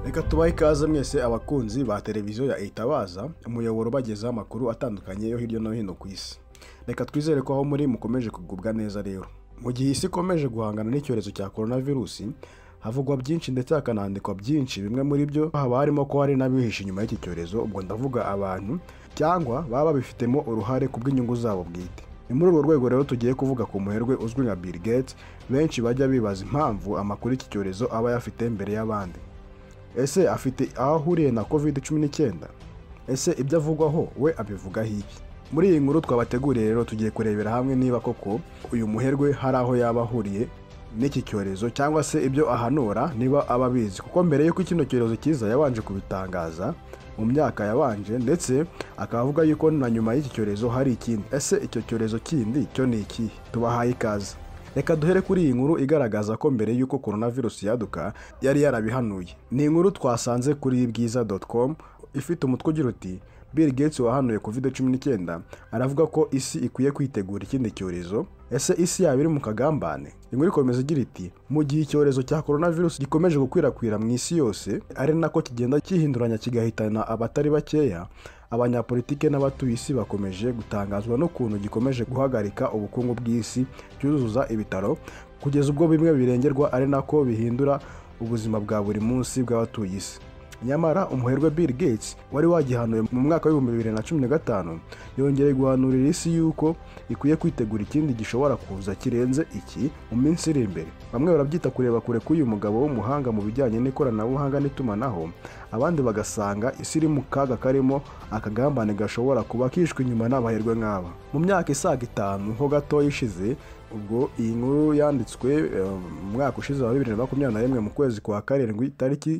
Reka tubahe ikaze mwese abakunzi ba televiziyo ya Itabaza, umuyoboro bagezaho amakuru atandukanye yo hirya no hino ku isi. Reka twizere ko aho muri mukomeje kugubwa neza rero. Mu gihe isi ikomeje guhangana n'icyorezo cya coronavirus, havugwa byinshi ndetse hakanandikwa byinshi, bimwe muri byo haba harimo ko hari n'abihishe inyuma y'iki cyorezo, ubwo ndavuga abantu cyangwa baba babifitemo uruhare ku bw'inyungu zabo bwite. Ni muri urwo rwego rero tugiye kuvuga ku muherwe uzwi nka Bill Gates, benshi bajya bibaza impamvu amakuru y'iki cyorezo aba yafite mbere y'abandi. Ese afite aho ahuriye na COVID-19? Ese ibyo avugwaho we abivugaho iki? Muri iyi nkuru twabateguriye rero tugiye kurebera hamwe niba koko uyu muherwe hari aho yaba ahuriye n'iki cyorezo, cyangwa se ibyo ahanura niba aba abizi, kuko mbere y'uko kino cyorezo kiza yabanje kubitangaza mu myaka yabanje, ndetse akavuga yuko na nyuma y'iki cyorezo hari ikindi. Ese icyo cyorezo kindi cyo ni iki? Tubahaye ikaze. Reka duhere kuri iyi nkuru igaragaza ko mbere y'uko coronavirus yaduka yari yarabihanuye. Ni inkuru twasanze kuri bwiza.com ifite umutwe ugira uti Bill Gates wahanuye COVID-19 aravuga ko isi ikwiye kwitegura ikindi cyorezo. Ese isi yaba iri mu kagambane? Inkuru ikomeza igira iti mu gihe icyorezo cya coronavirus gikomeje gukwirakwira mu isi yose, ari nako kigenda kihinduranya kigahitana abatari bakeya, abanyapolitike n'abatuye isi bakomeje gutangazwa n'ukuntu gikomeje guhagarika ubukungu bw'isi, cyuzuza ibitaro kugeza ubwo bimwe birengerwa, ari nako bihindura ubuzima bwa buri munsi bw'abatuye isi. Nyamara umuherwe Bill Gates wari wagihanuye mu mwaka wa 2015 yongereye guhanurira isi yuko ikwiye kwitegura ikindi gishobora kuza kirenze iki mu minsi iri imbere. Bamwe barabyita kureba kure k'uyu mugabo w'umuhanga mu bijyanye n'ikoranabuhanga n'itumanaho, abandi bagasanga isi iri mu kaga karimo akagambane gashobora kuba kishwe inyuma n'abaherwe nk'aba. Mu myaka isaga 5 ho gato ishize, ubwo iyi nkuru yanditswe mu mwaka ushize wa 2021 mu kwezi kwa karindwi tariki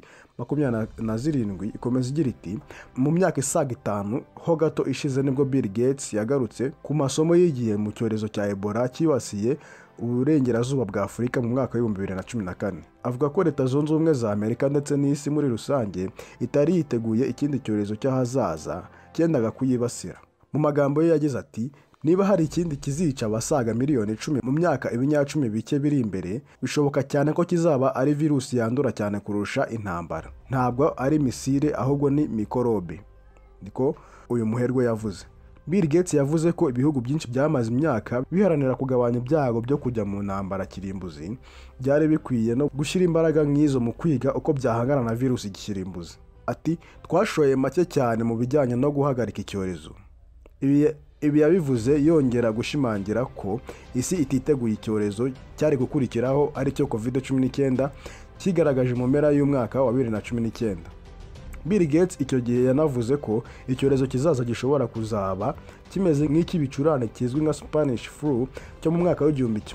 27, ikomeza igira iti mu myaka isaga 5 ho gato ishize nibwo Bill Gates yagarutse ku masomo yigiye mu cyorezo cya Ebola cyibasiye uburengerazuba bwa Afurika mu mwaka wa 2014. Avuga ko Leta Zunze Ubumwe za Amerika ndetse n'isi muri rusange itari yiteguye ikindi cyorezo cy'ahazaza cyendaga kuyibasira. Mu magambo ye yagize ati niba hari ikindi kizica abasaga miliyoni 10 mu myaka ibinyacumi bike biri imbere, bishoboka cyane ko kizaba ari virusi yandura cyane kurusha intambara. Ntabwo ari misile ahubwo ni mikorobe, niko uyu muherwe yavuze. Bill Gates yavuze ko ibihugu byinshi byamaze imyaka biharanira kugabanya ibyago byo kujya mu ntambara kirimbuzi, byari bikwiye no gushyira imbaraga nk'izo mu kwiga uko byahangana na virusi ikirimbuzi. Ati twashoye make cyane mu bijyanye no guhagarika icyorezo. Ibi yabivuze yongera gushimangira ko isi ititeguye icyorezo cyari gukurikiraho ari cyo COVID-19 kigaragaje mu mpera y'umwaka wa 2019. Bill Gates icyo gihe yanavuze ko icyorezo kizaza gishobora kuzaba kimeze nk'ikibicurane kizwi nka Spanish flu cyo mu mwaka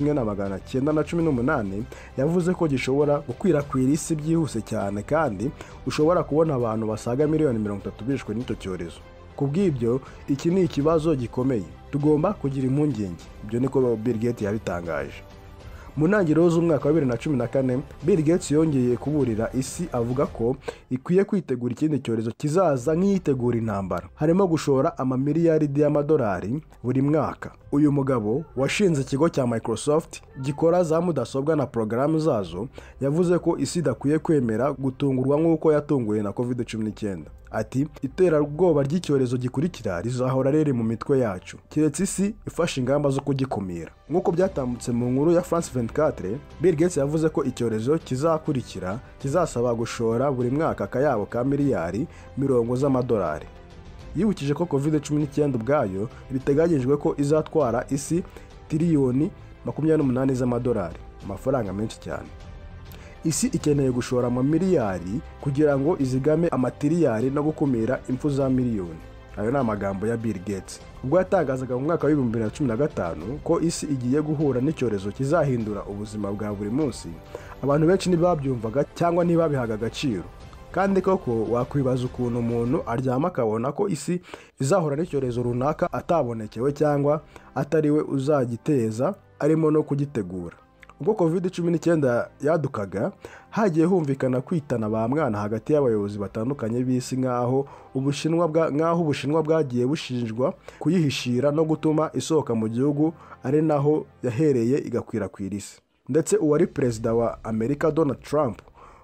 w'1918. Yavuze ko gishobora gukwirakwira isi byihuse cyane, kandi ushobora kubona abantu basaga miliyoni 30 bishwe n'icyo cyorezo. Kubw'ibyo iki ni ikibazo gikomeye, tugomba kugira impungenge. Ibyo niko Bill Gates yabitangaje. Mu ntangiriro z'umwaka wa 2014 Bill Gates yongeye kuburira isi avuga ko ikwiye kwitegura ikindi cyorezo kizaza nk'iyitegura intambara, harimo gushora amamiliyaridi y'amadolari buri mwaka. Uyu mugabo washinze ikigo cya Microsoft gikora za mudasobwa na porogaramu zazo yavuze ko isi idakwiye kwemera gutungurwa nk'uko yatunguwe na COVID-19. Ati iterabwoba ry'icyorezo gikurikira rizahora riri mu mitwe yacu keretse isi ifashe ingamba zo kugikumira. Nk'uko byatambutse mu nkuru ya France 24, Bill Gates yavuze ko icyorezo kizakurikira kizasaba gushora buri mwaka akayabo ka miliyari 10 z'amadolari. Yibukije ko COVID-19 ubwayo biteganyijwe ko izatwara isi tiriyoni 28 z'amadolari, amafaranga menshi cyane. Isi ikeneye gushora amamiliyari kugira ngo izigame amatiriyari no gukumira impfu za miliyoni. Ayo ni amagambo ya Bill Gates ubwo yatangazaga mu mwaka wa 2015 ko isi igiye guhura n'icyorezo kizahindura ubuzima bwa buri munsi. Abantu benshi ntibabyumvaga cyangwa ntibabihaga agaciro, kandi koko wakwibaza ukuntu umuntu aryama akabona ko isi izahura n'icyorezo runaka atabonekewe cyangwa atariwe uzagiteza, arimo no kugitegura. Ubwo COVID-19 yadukaga, hagiye humvikana kwitana ba mwana hagati y'abayobozi batandukanye b'isi nk'aho Ubushinwa bwagiye bushinjwa kuyihishira no gutuma isohoka mu gihugu, ari naho yahereye igakwirakwira isi. Ndetse uwari perezida wa Amerika Donald Trump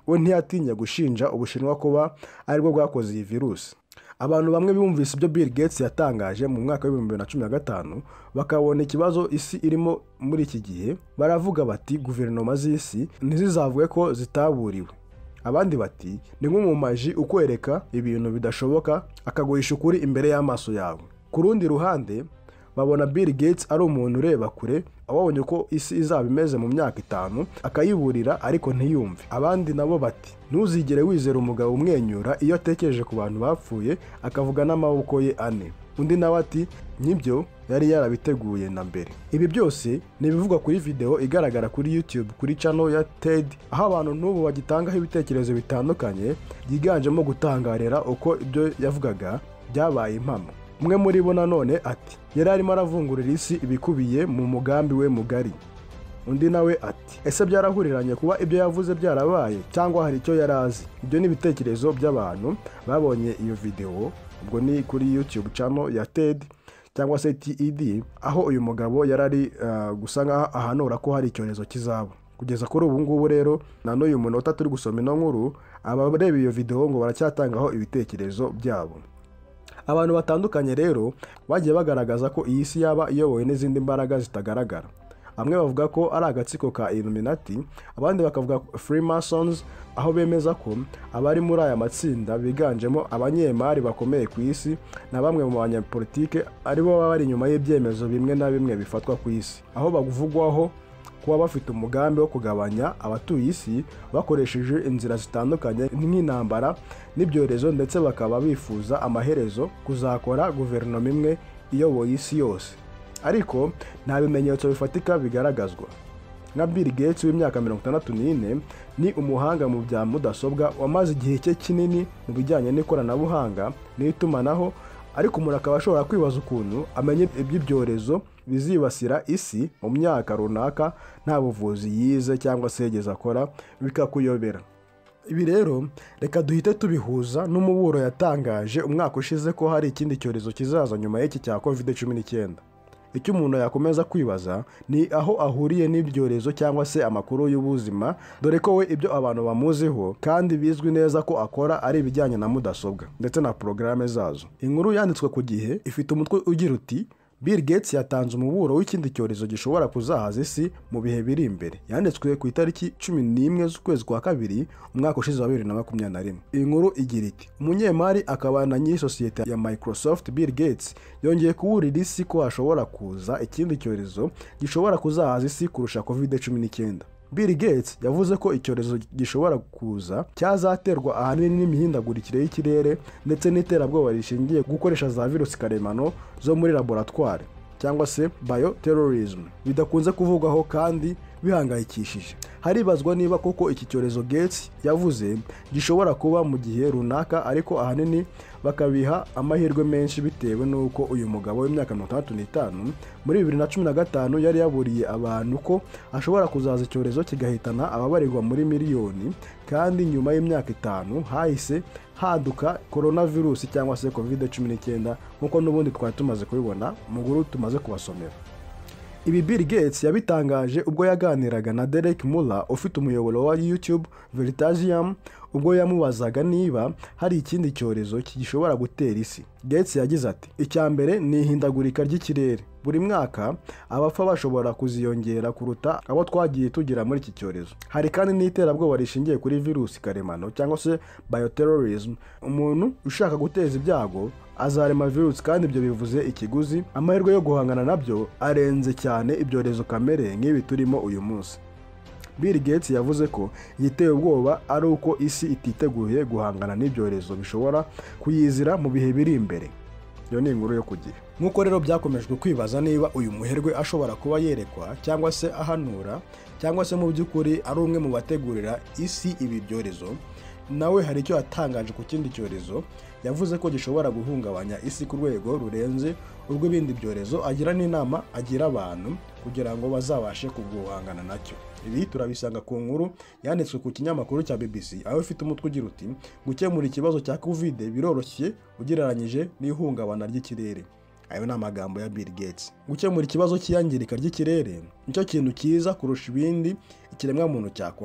we ntiyatinya gushinja Ubushinwa kuba aribwo bwakoze iyi virusi. Abantu bamwe bumvise ibyo Bill Gates yatangaje mu mwaka wa 2015 bakabona ikibazo isi irimo muri iki gihe, baravuga bati guverinoma z'isi ntizizavuge ko zitaburiwe. Abandi bati ni nk'umumaji ukwereka ibintu bidashoboka akaguhisha ukuri imbere y'amaso yawe. Ku rundi ruhande babona Bill Gates ari umuntu ureba kure, ababonye ko isi izaba imeze mu myaka 5 akayiburira ariko ntiyumve. Abandi nabo bati ntuzigere wizera umugabo umwenyura iyo atekereje ku bantu bapfuye akavuga n'amaboko ye ane. Undi nawe ati nibyo yari yarabiteguye na mbere. Ibi byose ni ibivugwa kuri video igaragara kuri YouTube kuri channel ya TED, aho abantu n'ubu bagitangaho ibitekerezo bitandukanye byiganjemo gutangarira uko ibyo yavugaga byabaye impamo. Umwe muri bo nanone ati yari arimo aravungurira isi ibikubiye mu mugambi we mugari. Undi nawe ati ese byarahuriranye kuba ibyo yavuze byarabaye cyangwa hari icyo yarazi? Ibyo ni ibitekerezo by'abantu babonye iyo video, ubwo ni kuri YouTube channel ya TED cyangwa se TED, aho uyu mugabo yarari gusa nkaho ahanura ko hari icyorezo kizaba. Kugeza kuri ubu ngubu rero na n'uyu munota turi gusoma ino nkuru, abareba iyo video ngo baracyatangaho ibitekerezo byabo. Abantu batandukanye rero bagiye bagaragaza ko iyi si yaba iyobowe n'izindi mbaraga zitagaragara. Bamwe bavuga ko ari agatsiko ka Illuminati, abandi bakavuga Freemasons, aho bemeza ko abari muri aya matsinda biganjemo abanyemari bakomeye ku isi na bamwe mu banyapolitike aribo baba bari inyuma y'ibyemezo bimwe na bimwe bifatwa ku isi, aho bavugwaho kuba bafite umugambi wo kugabanya abatuye isi bakoresheje inzira zitandukanye nk'intambara n'ibyorezo, ndetse bakaba bifuza amaherezo kuzakora guverinoma imwe iyoboye isi yose. Ariko nta bimenyetso bifatika bigaragazwa. Nka Bill Gates w'imyaka 64 ni umuhanga mu bya mudasobwa wamaze igihe cye kinini mu bijyanye n'ikoranabuhanga n'itumanaho, ariko umuntu akaba ashobora kwibaza ukuntu amenye iby'ibyorezo bizibasira isi mu myaka runaka nta buvuzi yize cyangwa se yigeze akora, bikakuyobera. Ibi rero reka duhite tubihuza n'umuburo yatangaje umwaka ushize ko hari ikindi cyorezo kizaza nyuma y'iki cya COVID-19. Icyo umuntu yakomeza kwibaza ni aho ahuriye n'ibyorezo cyangwa se amakuru y'ubuzima, dore ko we ibyo abantu bamuziho kandi bizwi neza ko akora ari ibijyanye na mudasobwa ndetse na porogaramu zazo. Inkuru yanditswe ku Gihe ifite umutwe ugira uti Bill Gates yatanze umuburo w'ikindi cyorezo gishobora kuzahaza isi mu bihe biri imbere. Yanditswe ku itariki 11 z'ukwezi kwa kabiri umwaka ushize wa 2021. Iyi nkuru igira iti umunyemari akaba na nyir'isosiyete ya Microsoft Bill Gates yongeye kuburira isi ko hashobora kuza ikindi cyorezo gishobora kuzahaza isi kurusha COVID-19. Bill Gates yavuze ko icyorezo gishobora kuza cyazaterwa ahanini n'imihindagurikire y'ikirere ndetse n'iterabwoba rishingiye gukoresha za virusi karemano zo muri laboratoire cyangwa se bioterrorism, bidakunze kuvugwaho kandi bihangayikishije. Haribazwa niba koko iki cyorezo Gates yavuze gishobora kuba mu gihe runaka, ariko ahanini bakabiha amahirwe menshi bitewe n'uko uyu mugabo w'imyaka 65 muri 2015 yari yaburiye abantu ko ashobora kuzaza icyorezo kigahitana ababarirwa muri miliyoni, kandi nyuma y'imyaka 5 hahise haduka coronavirus cyangwa se COVID-19 nk'uko n'ubundi twari tumaze kubibona mu nkuru tumaze kubasomera. Ibi Bill Gates yabitangaje ubwo yaganiraga na Derek Muller ufite umuyoboro wa YouTube Veritasium, ubwo yamubazaga niba hari ikindi cyorezo gishobora gutera isi. Gates yagize ati icya mbere ni ihindagurika ry'ikirere. Buri mwaka abapfa bashobora kuziyongera kuruta abo twagiye tugira muri iki cyorezo. Hari kandi n'iterabwoba rishingiye kuri virusi karemano cyangwa se bioterrorism. Umuntu ushaka guteza ibyago azarema virusi, kandi ibyo bivuze ikiguzi. Amahirwe yo guhangana nabyo arenze cyane ibyorezo kamere nk'ibi turimo uyu munsi. Bill Gates yavuze ko igiteye ubwoba ari uko isi ititeguye guhangana n'ibyorezo bishobora kuyizira mu bihe biri imbere. Iyo ni inkuru yo ku Gihe. Nk'uko rero byakomejwe kwibaza niba uyu muherwe ashobora kuba yerekwa cyangwa se ahanura, cyangwa se mu by'ukuri ari umwe mu bategurira isi ibi byorezo, nawe hari icyo yatangaje ku kindi cyorezo. Yavuze ko gishobora guhungabanya isi ku rwego rurenze urw'ibindi byorezo, agira n'inama agira abantu kugira ngo bazabashe kuguhangana nacyo. Ibi turabisanga ku nkuru yanditswe ku kinyamakuru cya BBC, aho ifite umutwe ugira uti gukemura ikibazo cya COVID biroroshye ugereranyije n'ihungabana ry'ikirere. Ayo ni amagambo ya Bill Gates. Gukemura ikibazo cy'iyangirika ry'ikirere nicyo kintu cyiza kurusha ibindi ikiremwa muntu cyakora.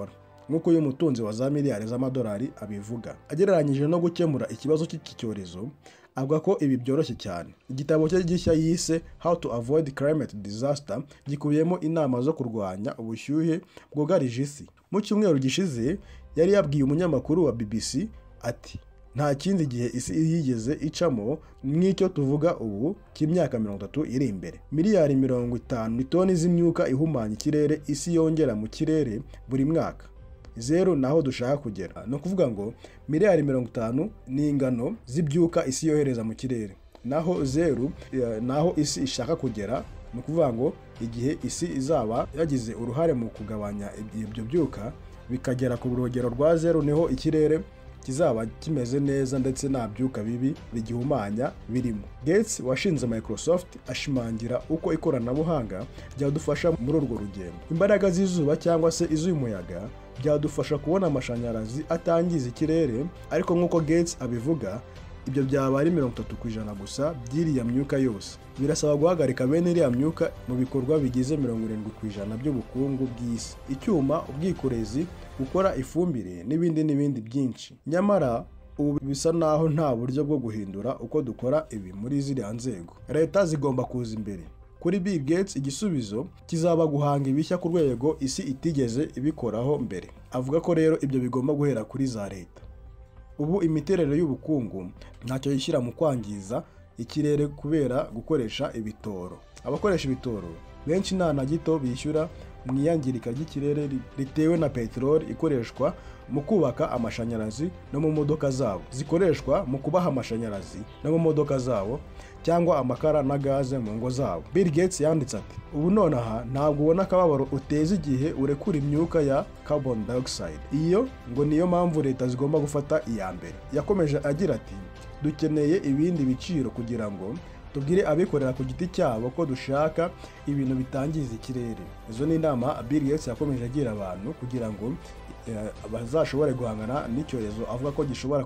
nk'uko uyu mutunzi wa za miliyari z'amadolari abivuga. Agereranyije no gukemura ikibazo cy'iki cyorezo, avuga ko ibi byoroshye cyane. Igitabo cye gishya yise How to Avoid Climate Disaster gikubiyemo inama zo kurwanya ubushyuhe bwugarije isi. Mu cyumweru gishize yari yabwiye umunyamakuru wa BBC ati nta kindi gihe isi yigeze icamo nk'icyo tuvuga ubu cy'imyaka 30 iri imbere. Miliyari 50 toni z'imyuka ihumanya ikirere isi yongera mu kirere buri mwaka. Zero naho dushaka kugera. No kuvuga ngo miliyari 50 ni ingano z'ibyuka isi yohereza mu kirere. Naho zero naho isi ishaka kugera, no kuvuga ngo igihe isi izaba yagize uruhare mu kugabanya ibyo byuka bikagera ku rugero rwa zero, niho ikirere kizaba kimeze neza ndetse nta byuka bibi bigihumanya birimo. Gates washinze Microsoft ashimangira uko ikoranabuhanga ryadufasha muri urwo rugendo. Imbaraga z'izuba cyangwa se iz'umuyaga byadufasha kubona amashanyarazi atangiza ikirere, ariko nk'uko Gates abivuga ibyo byaba ari 30% gusa by'iriya myuka yose. Birasaba guhagarika bene iriya myuka mu bikorwa bigize 70% by'ubukungu bw'isi: icyuma, ubwikorezi, gukora ifumbire n'ibindi byinshi. Nyamara ubu bisa naho nta buryo bwo guhindura uko dukora ibi muri ziriya nzego. Leta zigomba kuza imbere. Kuri Bill Gates igisubizo kizaba guhanga ibishya ku rwego isi itigeze ibikoraho mbere. Avuga ko rero ibyo bigomba guhera kuri za leta. Ubu imiterere y'ubukungu ntacyo yishyira mu kwangiza ikirere kubera gukoresha ibitoro. Abakoresha ibitoro benshi nta na gito bishyura mu iyangirika ry'ikirere ritewe na peteroli ikoreshwa mu kubaka amashanyarazi no mu modoka zabo, zikoreshwa mu kubaha amashanyarazi no mu modoka zabo, cyangwa amakara na gaze mu ngo zabo. Bill Gates yanditse ati ubu nonaha ntabwo ubona akababaro uteza igihe urekura imyuka ya carbon dioxide. Iyo ngo niyo mpamvu leta zigomba gufata iya mbere. Yakomeje agira ati dukeneye ibindi biciro kugira ngo tubwire abikorera ku giti cyabo ko dushaka ibintu bitangiza ikirere. Izo ni inama Bill Gates yakomeje agira abantu kugira ngo bazashobore guhangana n'icyorezo avuga ko gishobora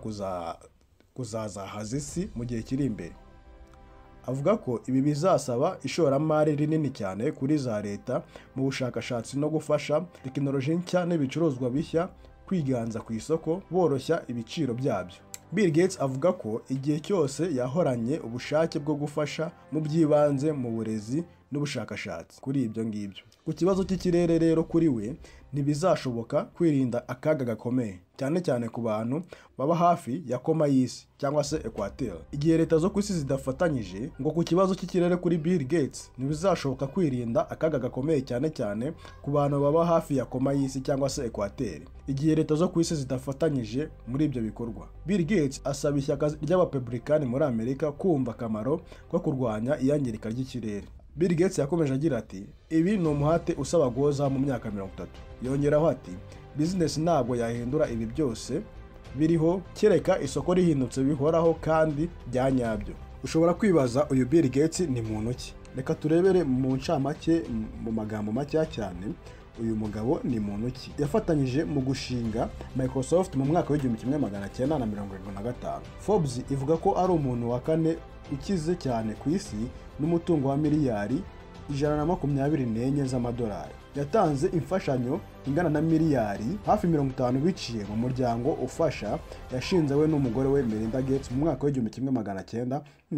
kuzazahaza isi mu gihe kiri imbere. Avuga ko ibi bizasaba ishoramari rinini cyane kuri za leta mu bushakashatsi no gufasha tekinoloji nshya n'ibicuruzwa bishya kwiganza ku isoko, boroshya ibiciro byabyo. Bill Gates avuga ko igihe cyose yahoranye ubushake bwo gufasha mu by'ibanze mu burezi n'ubushakashatsi kuri ibyo ngibyo. Ku kibazo cy'ikirere rero kuri we ntibizashoboka kwirinda akaga gakomeye, cyane cyane ku bantu baba hafi ya koma y'isi cyangwa se equateur. Igihe leta zo ku isi zidafatanyije ngo ku kibazo cy'ikirere kuri Bill Gates ntibizashoboka kwirinda akaga gakomeye, cyane cyane ku bantu baba hafi ya koma y'isi cyangwa se equateur. Igihe leta zo ku isi zidafatanyije muri ibyo bikorwa. Bill Gates asaba ishyaka ry'abarepublikani muri Amerika kumva akamaro ko kurwanya iyangirika ry'ikirere. Bill Gates yakomeje agira ati ibi ni umuhate usaba guhoza mu myaka 30. Yongeraho ati business ntabwo yahindura ibi byose biriho kereka isoko rihindutse bihoraho kandi bya nyabyo. Ushobora kwibaza uyu Bill Gates ni muntu ki? Reka turebere mu ncamake mu magambo make cyane. Uyu mugabo ni muntu ki? Yafatanyije mu gushinga Microsoft mu mwaka w'1975. Forbes ivuga ko ari umuntu wa kane ukize cyane ku isi n'umutungo wa miliyari 124 z'amadolari. Yatanze imfashanyo ingana na miliyari hafi 50 biciye mu muryango ufasha yashinze we n'umugore we Melinda Gates mu mwaka w'1994.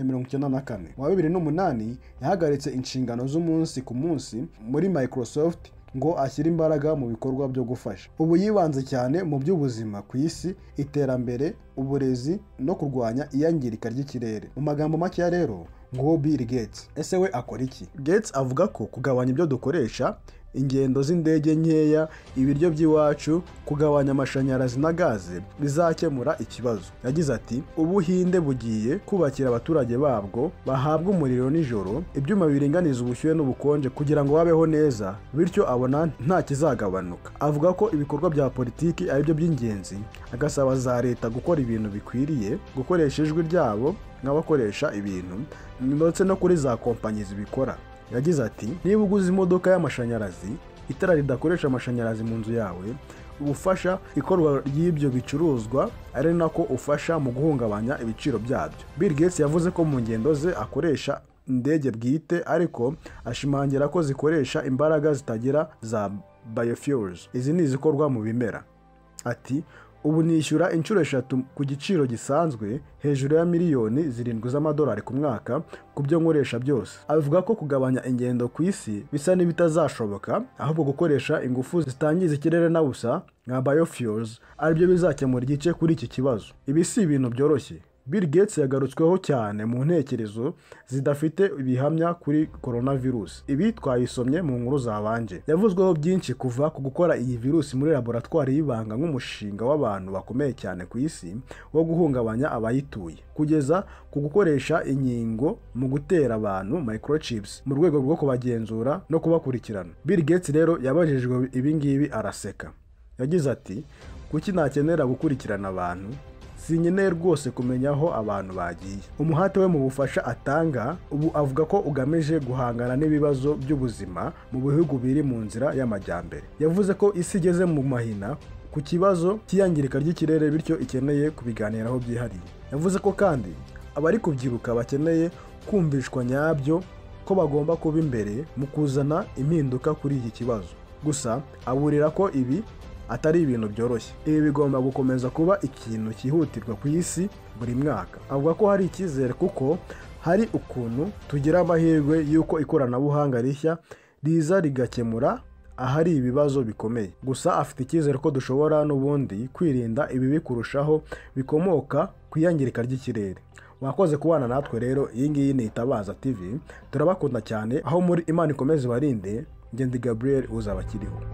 Mu 2008 yahagaritse inshingano z'umunsi ku munsi muri Microsoft ngo ashyire imbaraga mu bikorwa byo gufasha. Ubu yibanze cyane mu by'ubuzima ku isi, iterambere, uburezi no kurwanya iyangirika ry'ikirere. Mu magambo make rero ngo Bill Gates ese we akora iki? Gates avuga ko kugabanya ibyo dukoresha, ingendo z'indege nkeya, ibiryo by'iwacu, kugabanya amashanyarazi na gaze bizakemura ikibazo. Yagize ati Ubuhinde bugiye kubakira abaturage babwo bahabwa umuriro nijoro, ibyuma biringaniza ubushyuhe n'ubukonje kugira ngo babeho neza, bityo abona nta kizagabanuka. Avuga ko ibikorwa bya politiki ari byo by'ingenzi, agasaba za leta gukora ibintu bikwiriye, gukoresha ijwi ryabo nk'abakoresha ibintu, ndetse no kuri za kompanyi zibikora. Yagize ati niba uguze imodoka y'amashanyarazi, itara ridakoresha amashanyarazi mu nzu yawe, ubufasha ikorwa ry'ibyo bicuruzwa ari nako ufasha mu guhungabanya ibiciro byabyo. Bill Gates yavuze ko mu ngendo ze akoresha indege bwite, ariko ashimangira ko zikoresha imbaraga zitagira za biofuels. Izi ni izikorwa mu bimera. ati ubu nishyura inshuro 3 ku giciro gisanzwe hejuru ya miliyoni 7 z'amadolari ku mwaka ku byo nkoresha byose. Avuga ko kugabanya ingendo ku isi bisa n'ibitazashoboka, ahubwo gukoresha ingufu zitangiza ikirere na busa nka biofuels aribyo bizakemura igice kuri iki kibazo. Ibi si ibintu byoroshye. Bill Gates yagarutsweho cyane mu ntekerezo zidafite ibihamya kuri coronavirus. Ibi twayisomye mu nkuru zabanje. Yavuzweho byinshi kuva ku gukora iyi virusi muri laboratoire y'ibanga nk'umushinga w'abantu bakomeye cyane ku isi wo guhungabanya abayituye, kugeza ku gukoresha inkingo mu gutera abantu microchips mu rwego rwo kubagenzura no kubakurikirana. Bill Gates rero yabajijwe ibi ngibi araseka. Yagize ati kuki nakenera gukurikirana abantu, sinkeneye rwose kumenya aho abantu bagiye. Umuhate we mu bufasha atanga ubu avuga ko ugamije guhangana n'ibibazo by'ubuzima mu bihugu biri mu nzira y'amajyambere. Yavuze ko isi igeze mu mahina ku kibazo cy'iyangirika ry'ikirere, bityo ikeneye kubiganiraho byihariye. Yavuze ko kandi abari kubyiruka bakeneye kumvishwa nyabyo ko bagomba kuba imbere mu kuzana impinduka kuri iki kibazo. Gusa aburira ko ibi atari ibintu byoroshye. Ibi bigomba gukomeza kuba ikintu cyihutirwa ku isi buri mwaka. Avuga ko hari icyizere kuko hari ukuntu tugira amahirwe y'uko ikoranabuhanga rishya riza rigakemura ahari ibibazo bikomeye. Gusa afite icyizere ko dushobora n'ubundi kwirinda ibibi kurushaho bikomoka ku iyangirika ry'ikirere. Wakoze kubana natwe rero. Iyi ngiyi ni Itabaza TV. Turabakunda cyane. Aho muri Imana ikomeze ibarinde. Ndi Gabriel uzabakiriho.